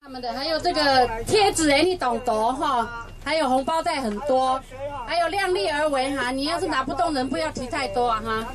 他们的还有这个贴纸你懂得哈，还有红包袋很多，还有量力而为哈，你要是拿不动人，不要提太多啊哈。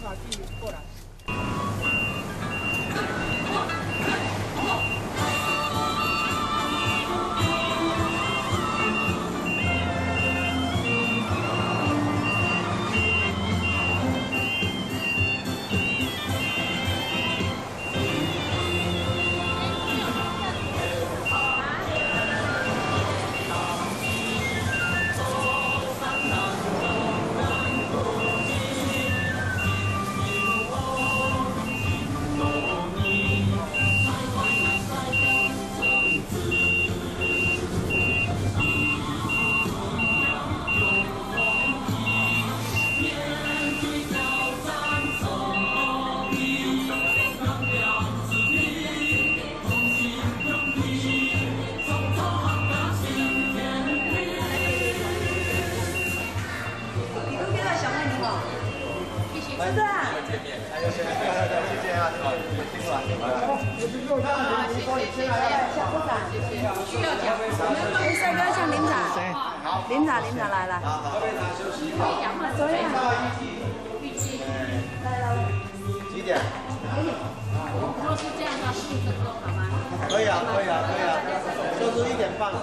领导来了。 几点？ 如果是这样的话，15分钟好吗？ 可以啊，就是1点半。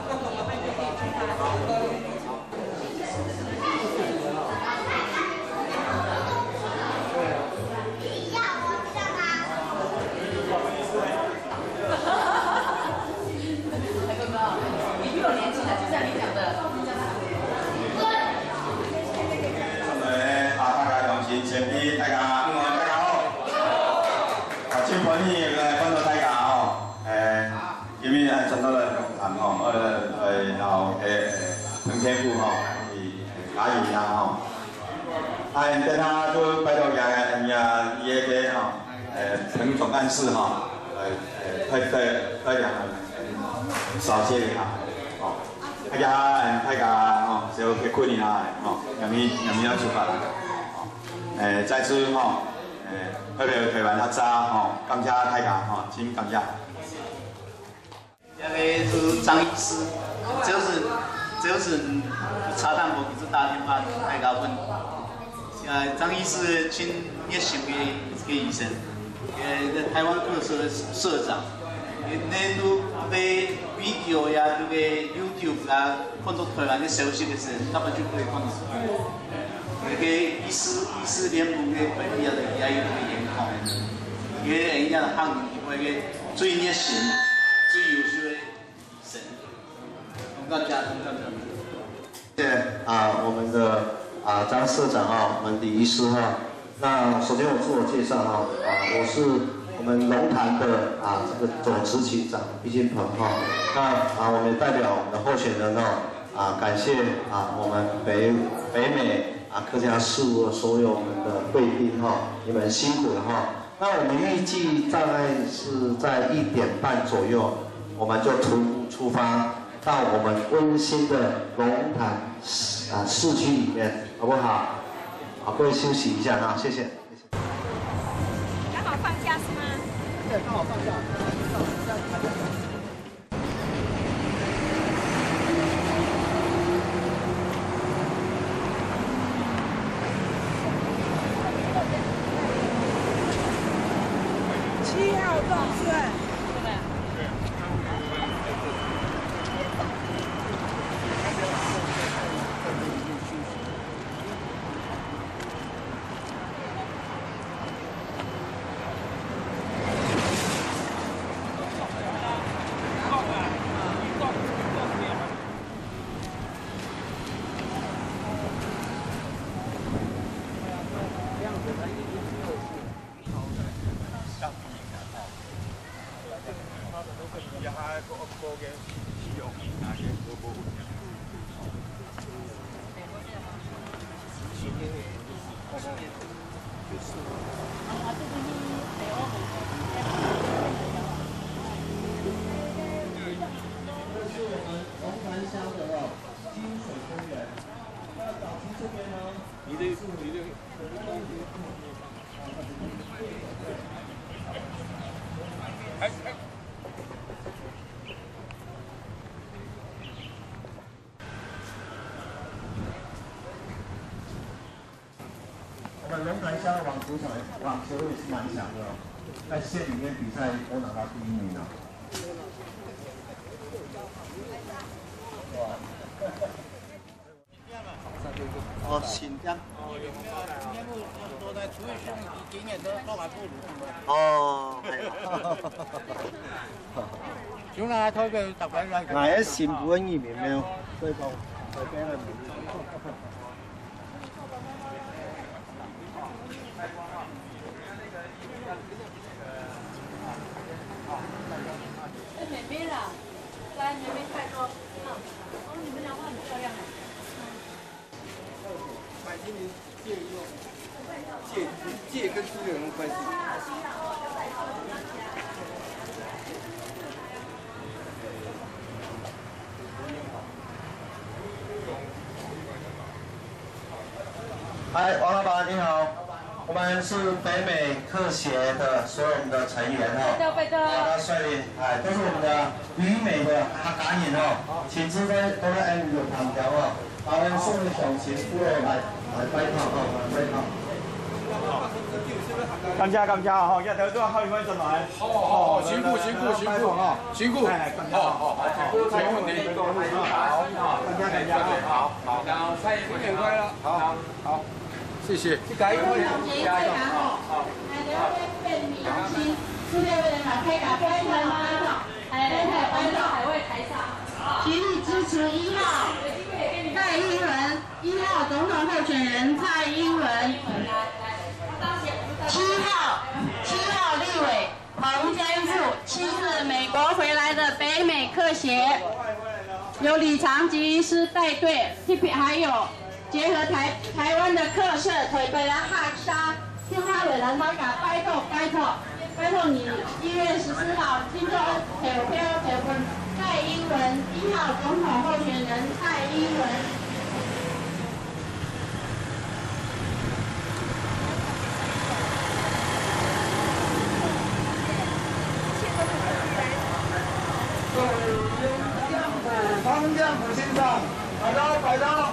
前期大家大家好，真欢喜来看到大家吼，因为传统的龙潭吼，然后彭天富吼，嘉义呀吼，因对他就拜托伊个吼，彭总干事吼，太阳少些哈，哦，大家吼就结婚啦，吼，让要出发。再次吼，特别台湾较早吼，感谢大家吼，真感谢。 这个是张医师，就是茶淡薄是大天把大家问。张医师真热心的一个医生，台湾各社的社长，你都买 video 呀，这个 YouTube 啦，看到台湾的消息的时候，他们就可以看到。那个医师联盟的本地的也有个联合，也一样喊那个最热心、最优秀的医生，感谢。 谢谢我们的张社长我们李医师那首先我自我介绍我是我们龙潭的这个总执行长毕金鹏那我们代表我们的候选人感谢我们北美。客家事务的所有我们的贵宾你们辛苦了那我们预计大概是在1点半左右，我们就出发到我们温馨的龙潭市区里面，好不好？好，各位休息一下谢谢。 刚好放假是吗？ 对，刚好放假。 7号动顺。 龙潭乡的网球也是蛮强的哦，在县里面比赛都拿到第1名了。哇！哦，新疆。哦， 小奶推佢特別嚟。 嗱，一線本移民咩？對方對邊個？ 妹妹啦，来妹妹太多。哦，你们讲话很漂亮哎。 买今年借跟猪有什么关系？ 嗨，王老板你好，我们是北美客协的所有我们的成员哦，他率领都是我们的旅美的客家人哦，亲自在都在按有弹条哦，把我们送的上前夫来拜访哦，拜访。 感謝嗬，一頭都開開進來。 哦，辛苦啊，辛苦。沒問題。好，然後蔡英文快樂。好，謝謝。 台灣節快樂吼，係了變明星，世界杯的馬開卡飛來嗎？還來到海外台上，極力支持1號蔡英文，1號總統候選人蔡英文，7號立委彭天富，7是美國回來的北美客協，由李長吉醫師帶隊，還有結合台灣的客社，台北的客家，天花委人大家拜託你1月14號金州投票蔡英文，1號總統候選人蔡英文。 方将府先生，摆到。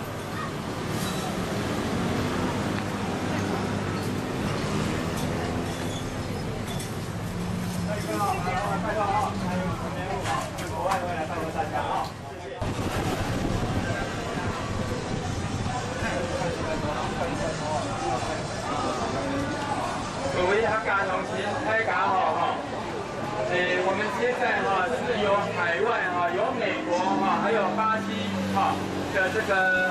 各位客家同事，大家好哈。我们接待是由海外有美国还有巴西的这个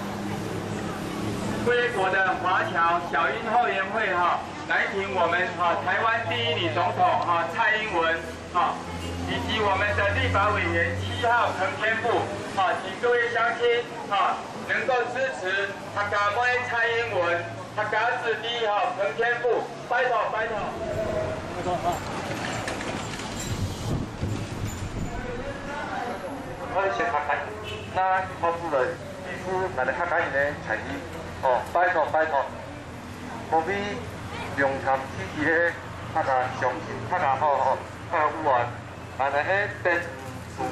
归国的华侨小英后援会来挺我们台湾第1女总统蔡英文以及我们的立法委员7号彭天富请各位乡亲能够支持客家妹蔡英文，客家子弟彭天富，拜託。我先客家，那我夫人支持咱的客家人的产业拜託，何必用tham支持的客家乡亲、客家好客家有缘，但係喺政府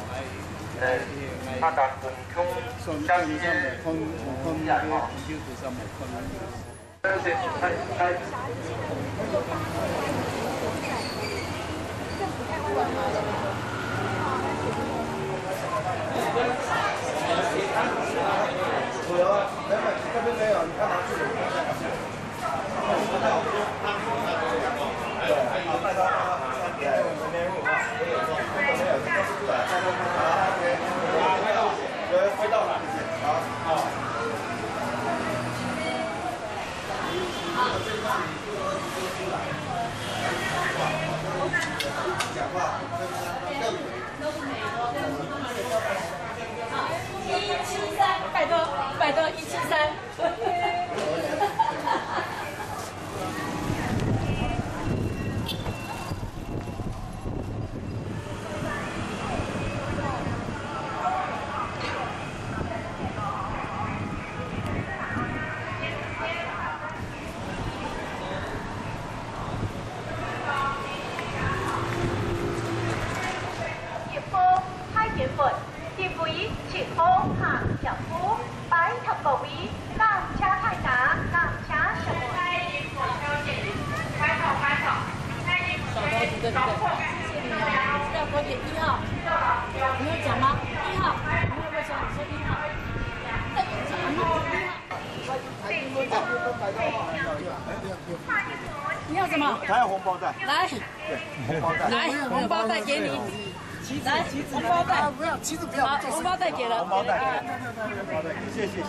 客家共享相依嘅人这边没有，你看拿去。回到哪里去？好。讲话。 173，拜托173。 第5前方行入府，擺及部位南車太打，南車上对。谢谢你啊，知道国铁1号，你有讲吗？1号，你会不会说？你说1号。你要什么？ 他要红包袋。 来，来，红包袋给你。来，红包袋不要，旗子不要。好，红包袋给了。红包袋， 谢谢。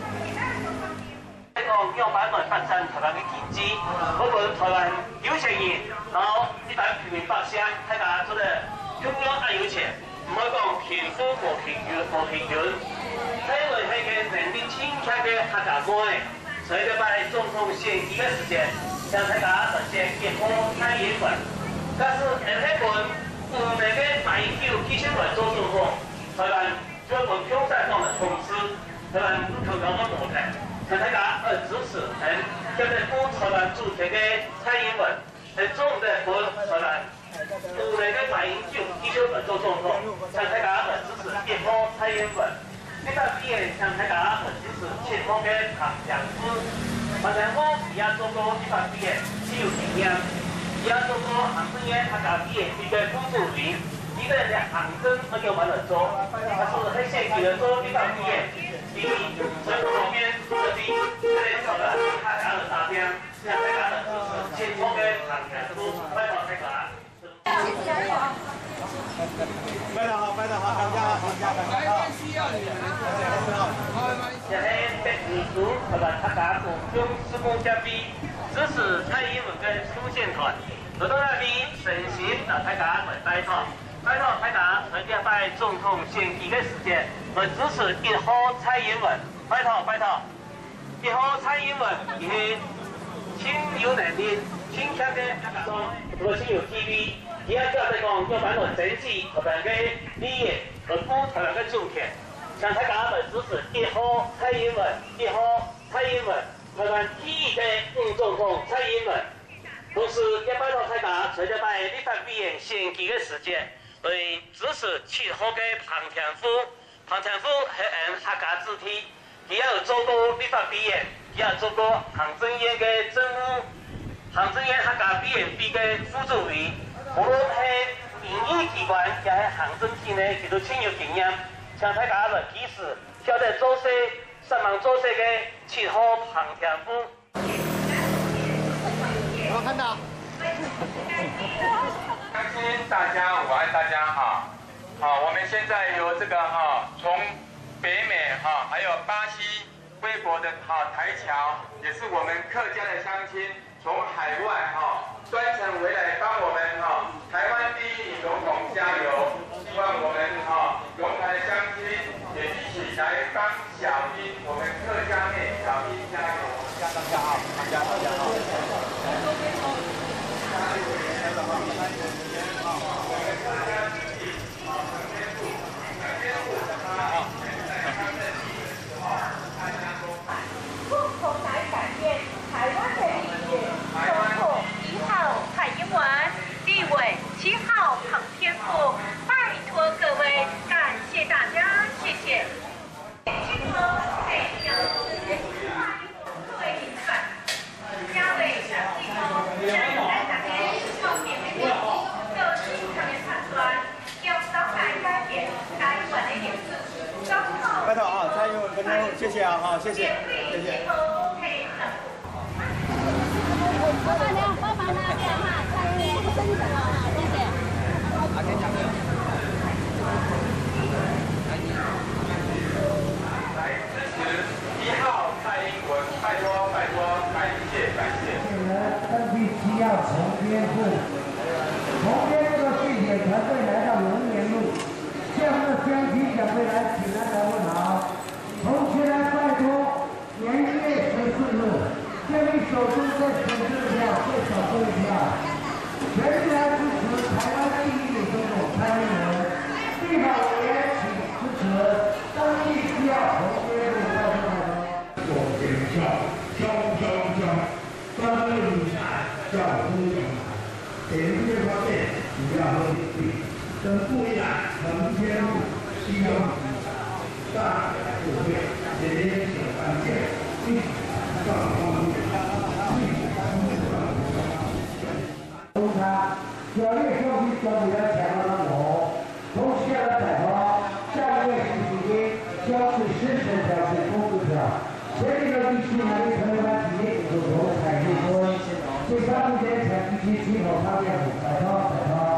讲用版来发展台湾嘅经济，我们台湾有钱人，然后一般平民百姓，大家做得中央爱有钱，唔好讲贫富无平均。因为迄个能力强强嘅客家官，所以就摆总统选举嘅时间，向大家实现结合蔡英文。但是下迄份有那个马英九继续来做总统，台湾就要共产党的统治，台湾不可能个模态。 向大家支持，叫做鼓台湾主席的蔡英文，总的鼓台湾，有那个马英九继续来做总统，向大家支持结合蔡英文。这个毕业向大家支持前方的唐强夫，唐强夫也做过这个毕业只有经验，也做过行政院他家毕业一个副主任，一个行政那个完了做，他是很先进的做这个毕业。 所以旁边这里找了他家的大兵，向大家的支持，前方的唐强夫，拜托大家。 拜得好，大家需要你们。 现在被女主和他家共用施工嘉宾支持蔡英文跟苏建团，活动那边诚心让大家来拜托。 拜托大家在这摆总统选举的时间，来支持1号蔡英文。拜托，1号蔡英文，伊是亲有能力、亲强的客家庄，我亲有 TV， 伊也叫做讲要办落政治和办个利益，和保台湾个主权。向大家来支持1号蔡英文，1号蔡英文，台湾第一个副总统蔡英文。同时，也拜托大家在这摆立法委员选举的时间。 来支持7号的庞天夫，庞天夫是客家子弟，伊也有做过立法委员，伊也做过行政院的政务，行政院客家委员会的副主任，无论是民意机关也是行政体内，其都亲有经验，向大家来支持，晓得做事、上忙做事的7号庞天夫。 我看到。 相信大家，我爱大家哈。好，我们现在有这个哈，从北美哈，还有巴西、微博的台侨，也是我们客家的乡亲，从海外哈专程回来帮我们哈台湾第一女总统加油。希望我们哈龙潭的乡亲也一起来帮小英，我们客家妹小英加油！大家好，大家好。 共同来改变台湾的历史。总统1号蔡英文，立委7号庞天富，拜托各位，感谢大家，谢谢。7号蔡英文，各位民选，嘉伟上地方，来大家方面的利益，就经常的判断，要早来改变台湾的历史。 拜托啊，蔡英文跟天谢谢啊，好，谢谢，谢谢。 帮忙拿电话，蔡英文生日啊，谢谢。 阿天讲的。 来支持1号蔡英文，拜托，感谢。 根据需要重编部的据点团队来到龙岩路。 向着乡亲长辈来请安来问好，同时来拜托年月14日，建议手中在选举票最少投1票，全力来支持台湾第一女总统蔡英文。立法委员请支持，当地需要重编部告诉大家。做检校，专业理财叫风险财，点这方面主要和领域。 跟不一样，能兼顾需要大部队这些小关键，一起上方面，龙潭小消费10成票是工资票，这里的地区呢，你台湾企业有头彩电多，这3目前全地区进口商业股摆脱。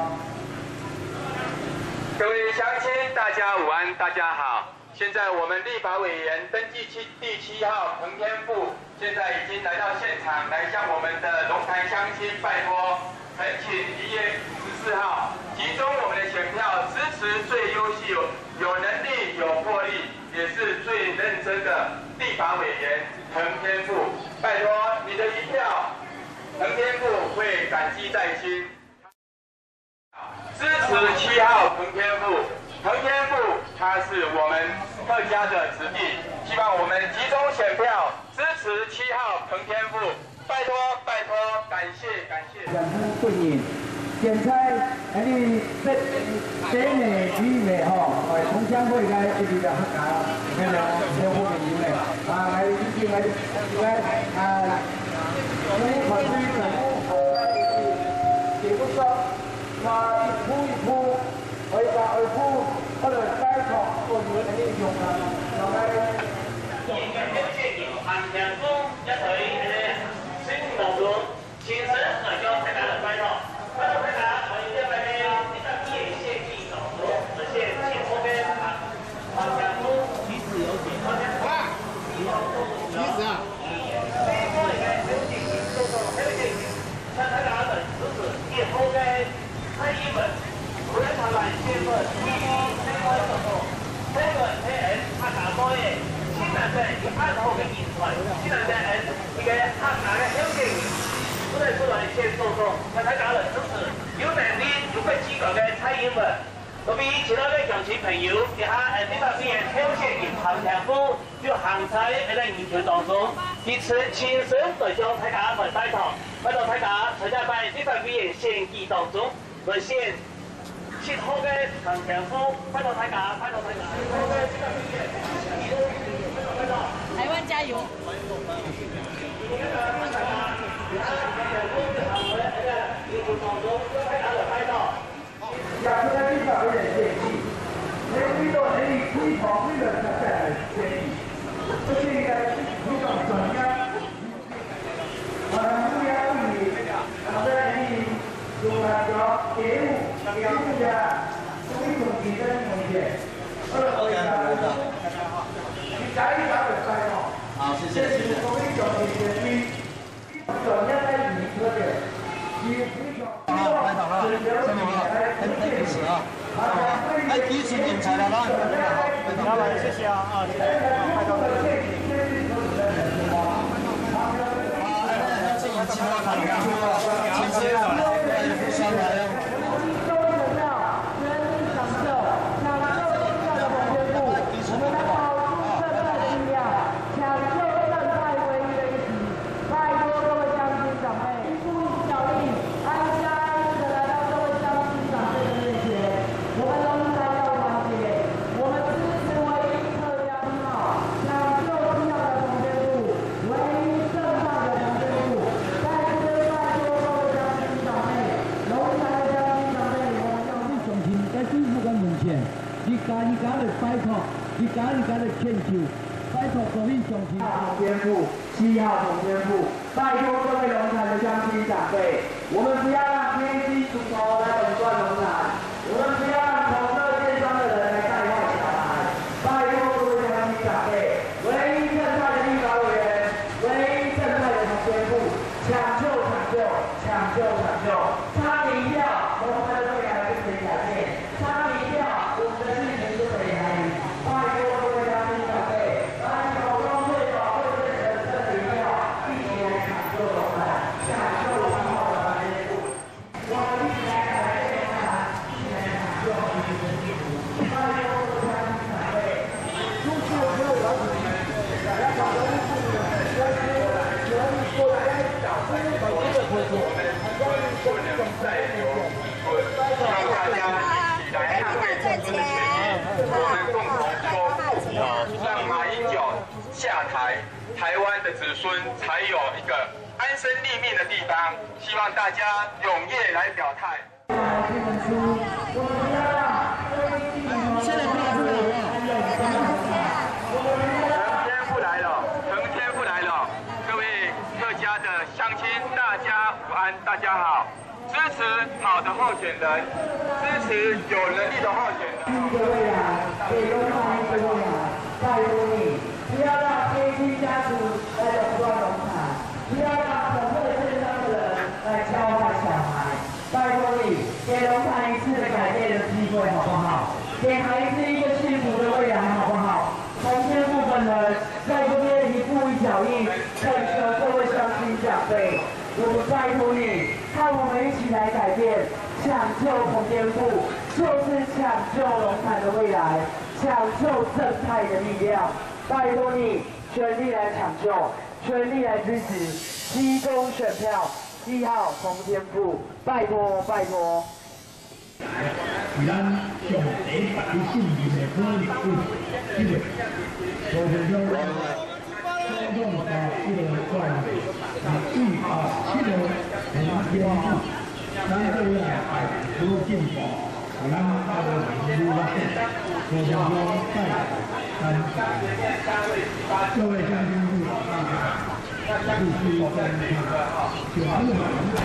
各位乡亲，大家午安，大家好。现在我们立法委员登记第7号彭天富，现在已经来到现场，来向我们的龙潭乡亲拜托，恳请1月14号集中我们的选票，支持最优秀、有能力、有魄力，也是最认真的立法委员彭天富。拜托你的一票，彭天富会感激在心。支持7号彭天富。彭天富他是我们客家的子弟，希望我们集中选票支持7号彭天富，拜托拜托，感谢感谢。 两夫对应，现在你北美、旅美吼，同乡会来一直来客家，你看小伙朋友嘞，来已经来你团队整也不说，一步一步。我哋二夫我哋街坊個月係呢用啊，就係現嘅表現型行強風一隊升龍龍，前身嚟咗大家嚟拜託，拜託大家我哋因為呢啲特別嘅設計動作，而且前後嘅行強風其實有幾多呢？其實啊，呢個嚟嘅表現型動作係一個向大家嚟支持以後嘅蔡英文。我哋台灣政府第一最高速度，這個係客家歌嘅，現在係100號嘅演出，現在係一個客家嘅鄉景，我哋出來先做做，向大家嚟支持，有能力有份資格嘅蔡英文，特別其他嘅鄉親朋友，其他呢方面嘅鄉親嘅行強夫，就行在呢個研究當中，支持親身對將大家嚟拜託，拜託大家參加喺呢方面嘅選舉當中，來先。切好嘅行強風，拜託大家，拜託大家。 台灣加油！ 亚洲的立法委员建议，每到能以推广规的才再来建议，这是应该推广专家。不要以用来叫业务家推动竞争空间。你加一加就可以了。好，谢谢。这是作为小企业的专家来预测的。 好，来好了，辛苦了，很支持啊。好，第一次点菜了啦，好，来，谢谢啊，谢谢，拍照。这一期我看看，其实不算来。 你家的拜托，你家的请求，拜托各位乡亲。天赋，7号总天赋，拜托各位龙潭的乡亲长辈，我们不要让天机出头来垄断龙潭，我们不要让同乐电商的人来带坏小孩。拜托各位乡亲长辈，唯一正派的立法委员，唯一正派的总天赋，抢救，差你一票，龙潭的未来就可以改变。差你一票，我们的事情就可以来临。拜托各位乡亲长辈，来手中最宝贵的这一票，一起来抢救龙潭，抢救7号的天赋。我们一起来改变龙潭，一起来抢救我们的天赋。拜托各位乡亲长辈，出去没有了解，大家搞得不是的，但是有人说来找出宝贵的合作，关于这种再有。希望大家一起来捍卫我们的权益，我们共同说不，让马英九下台，台湾的子孙才有一个安身立命的地方。希望大家踊跃来表态。现在不要候选人，支持有能力的候选人。 一个未来，给龙潭一个未来，拜托你，不要让接亲家属来垄断龙潭，不要让很会健康的人来教坏小孩。拜托你，给龙潭一次的改变的机会，好不好？给孩子一个幸福的未来，好不好？从天父本人在这边一步一脚印，恳求各位乡亲长辈，我们拜托你，看我们一起来改变，抢救彭天父，就是抢救龙潭的未来，抢救正派的力量。拜托你，全力来抢救，全力来支持，7公选票，7号彭天父，拜托拜托。 是咱上第一百信任的可能性，这个所以讲，总统把这个关系，最后这个很坚固，咱这样爱多进步，咱大家努力，所以讲在各位乡亲们，必须在就这么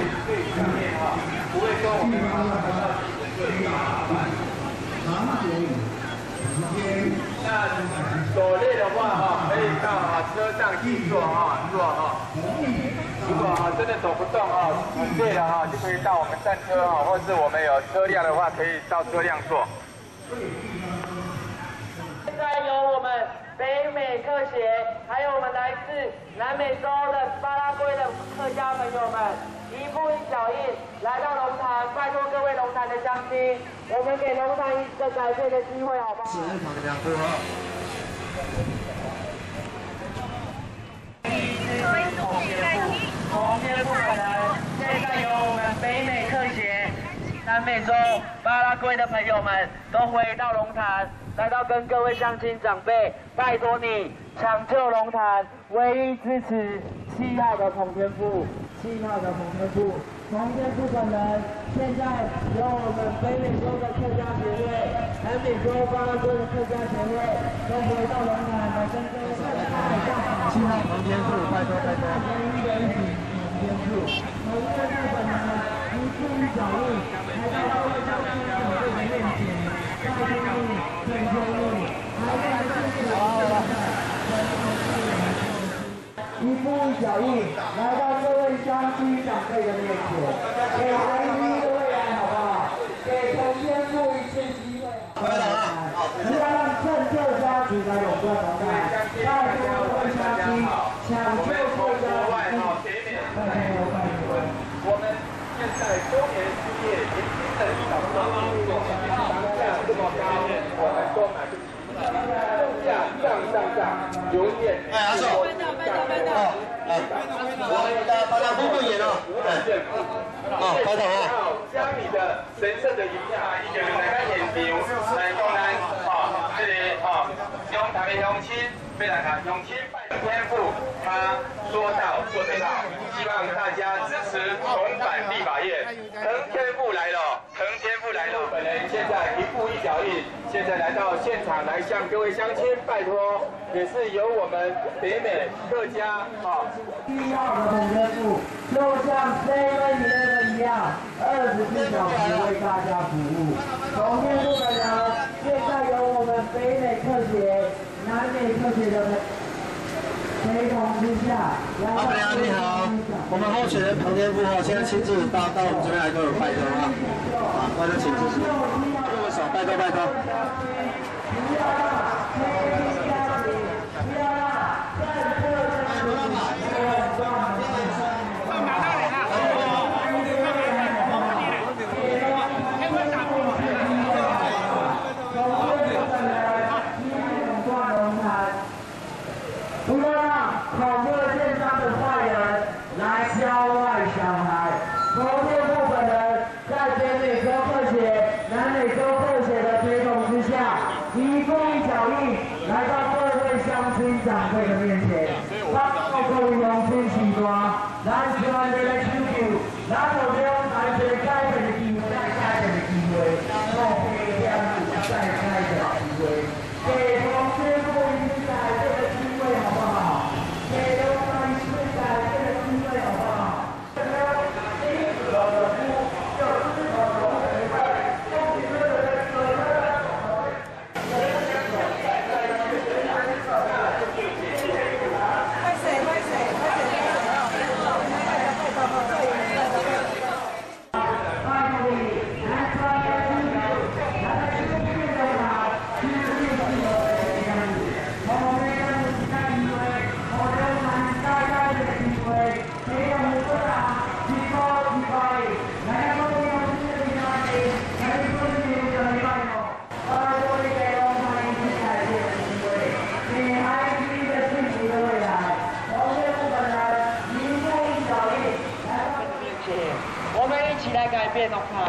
那所累的话可以到车上去坐如果真的走不动很累了就可以到我们站车或是我们有车辆的话，可以到车辆坐。 现在由我们北美客协，还有我们来自南美洲的巴拉圭的客家朋友们，一步一脚印来到龙潭，拜托各位龙潭的乡亲，我们给龙潭一个改变的机会，好不好？是日常的两步同天父本人，现在由我们北美客协、南美洲、巴拉圭的朋友们都回到龙潭，来到跟各位乡亲长辈，拜托你抢救龙潭，唯一支持7号的彭天父，7号的彭天父。彭天父本人现在由我们北美洲的客家协会、南美洲巴拉圭的客家协会都回到龙潭来跟各位乡亲7号彭天父，拜托拜托。彭天父本人一步一脚印来到各位乡亲长辈的面前，拜托你，恳求你，还在支持我们。一步一脚印来到各位乡亲长辈的面前，给孩子一个未来，好不好？给彭天父一次机会，不要让政策家族来垄断龙潭，拜托各位乡亲抢救国家我们现在中年失业，年轻人找不到工作，房价这么高，我们都买不起。物价涨，永远阿叔，大家公布演哦，开头将你的神圣的影响，一个大家现场来讲咱这个龙潭的乡亲，要来看乡亲拜天父，他说到做得到，希望大家支持重返立法院。彭天父来了，彭天父来了，本人现在一步一脚印，现在来到现场来向各位乡亲拜托，也是由我们北美客家 7号的彭天父，就像 7-11 一样，24小时为大家服务。彭天父本人现在由我们北美客协、南美客协的陪同之下， 阿北安你好，我们候选人彭天父现在亲自到我们这边来跟我们拜托大家请支持，握个手，拜托拜托。 不要让恐吓线上的坏人来教坏小孩。彭天父本人在北美洲客协、南美洲客协的推动之下，一步一脚印来到各位乡亲长辈的面前，帮助各位乡亲许多，咱希望你来支持，咱有了咱这个改变的机会，再改变的机会，再给两组再改变的机会，给彭天父一次改变的机会，好不好？给龙潭一次改变的机会，好不好？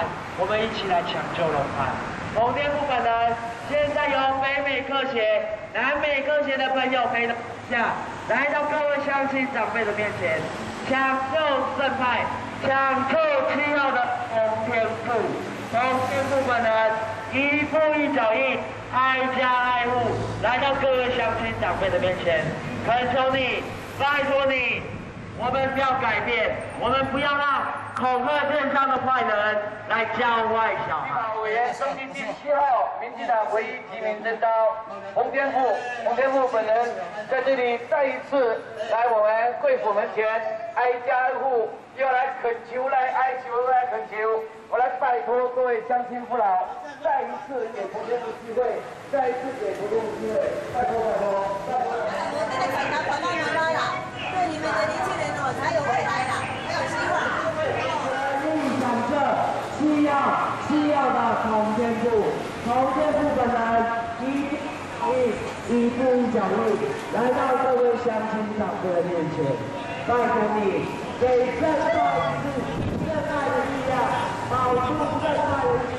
我们一起来抢救龙潭。红天部本人，现在由北美客协、南美客协的朋友陪同下，来到各位乡亲长辈的面前，抢救正派，抢救7号的红天部。红天部本人一步一脚印，挨家挨户来到各位乡亲长辈的面前，恳求你，拜托你，我们不要改变，我们不要让恐吓电商的坏人来教坏小孩。立法委员登记第7号，民进党唯一提名真刀洪天富。洪天富本人在这里再一次来我们贵府门前挨家挨户，要来恳求、来哀求、来恳求。我来拜托各位乡亲父老，再一次给洪天富机会，再一次给洪天富机会，拜托拜托拜托。 我这个警察管到妈妈啦，对你们的年轻人哦才有未来啦，才有希望。 立响这7号的洪天富，洪天富本人一步一脚印来到各位乡亲长辈的面前，拜托你给正大一次正爱的力量，保住正爱的力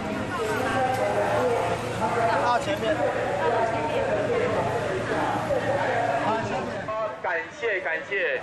量。到前面。 感谢。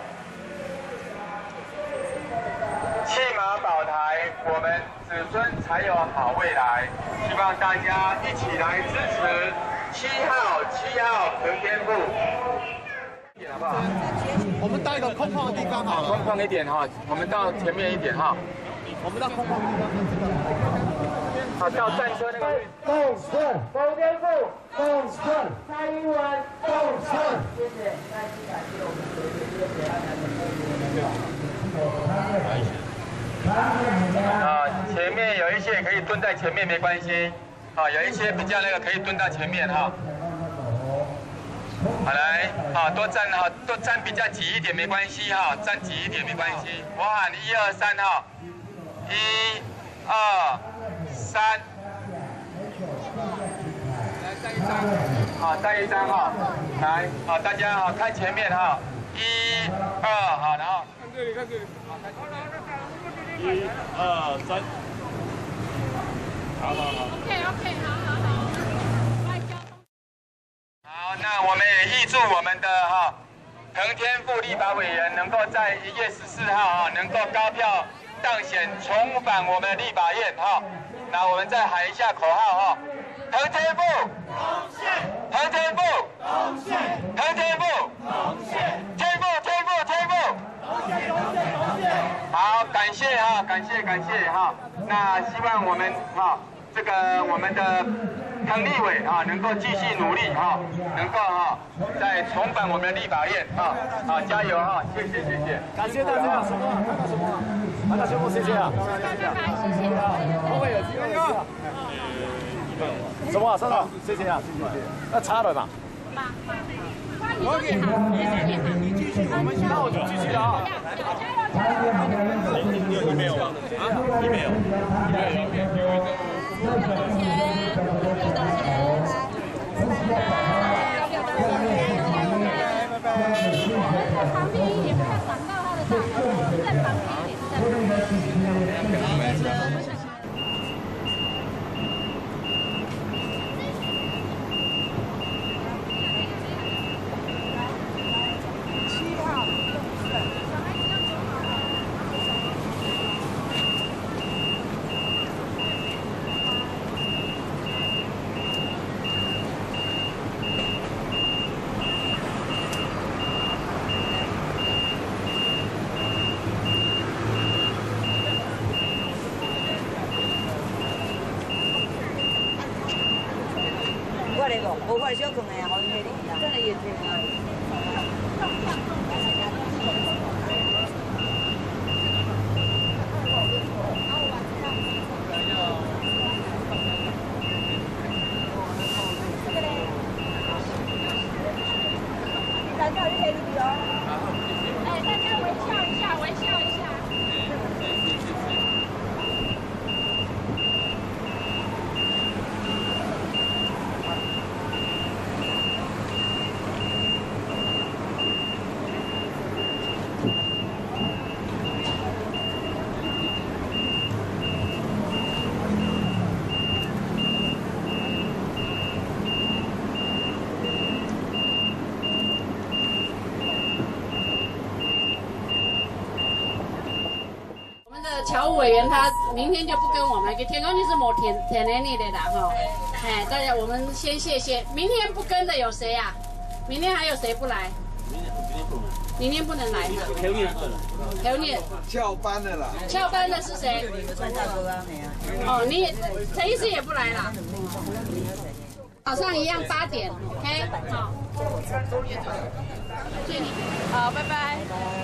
弃马保台，我们子孙才有好未来。希望大家一起来支持7号彭天富。好不好？ 我们到一个空旷的地方好了， 空旷一点哈，我们到前面一点哈。 我们到空旷的地方。 好，到战车那个。 共顺，洪天富，共顺，蔡英文，共顺。谢谢，再次感谢我们前面有一些可以蹲在前面没关系，有一些比较那个可以蹲到前面哈。好来，多站比较挤一点没关系哈，站挤一点没关系。我喊1、2、3哈，1、2、3。再一张哈，来，大家看前面哈，1、2，好，然后看这里，看这里，1、2、3，好。OK， 好，那我们也预祝我们的彭天富立法委员能够在1月14号能够高票当选，重返我们的立法院哈。那我们再喊一下口号哈。彭天富，彭天富，彭天富，天富，好，感谢哈。那希望我们我们的彭立委能够继续努力能够再重返我们的立法院加油谢谢。 感谢大家，什么？拿到全部谢谢啊！后面有机会啊！什么？上场，谢谢啊，谢谢。那差了吧？我给你继续，我们那我就继续了啊！你没有啊？你没有？旁边一点，不要挡到他的大门，在旁边一点，在旁边。 无法小困的啊，好你迄里啊，真的也挺啊。大家你迄里哦。哎，大家微笑一下，微笑一下。 侨务委员他明天就不跟我们，天公就是某田那里的哈。哎，大家我们先谢谢。明天不跟的有谁呀？明天还有谁不来？明天不能来。调念。 翘班的啦。 翘班的是谁？哦，你陈医师也不来了。早上一样8点 ，OK， 好。谢谢你。好，拜拜。